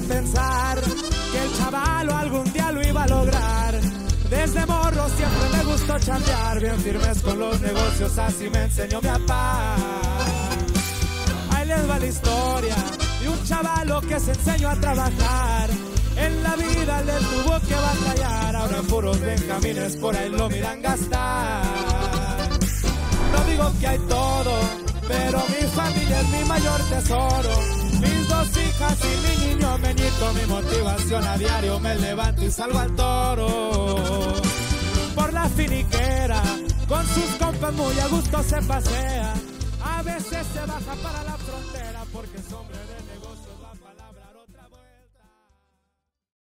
pensar que el chavalo algún día lo iba a lograr. Desde morro siempre me gustó chambear, bien firmes con los negocios, así me enseñó mi papá. Ahí les va la historia de un chavalo que se enseñó a trabajar. En la vida le tuvo que batallar, ahora en puros benjamines por ahí lo miran gastar. No digo que hay todo, pero mi familia es mi mayor tesoro. Mis 2 hijas y mi niño meñito, mi motivación a diario, me levanto y salgo al toro. Por la finiquera, con sus compas muy a gusto se pasea. A veces se baja para la frontera porque es hombre de